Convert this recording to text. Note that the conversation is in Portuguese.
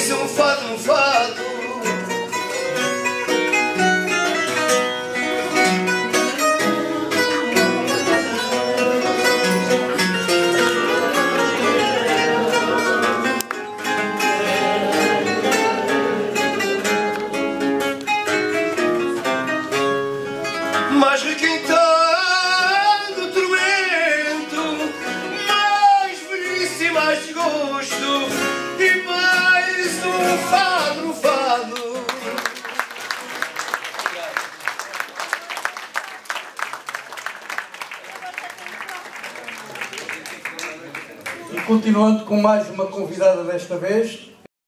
mais um fado no fado. Mais requintado tormento, mais velhice e mais desgosto, e mais um fado no fado. E continuando com mais uma convidada desta vez,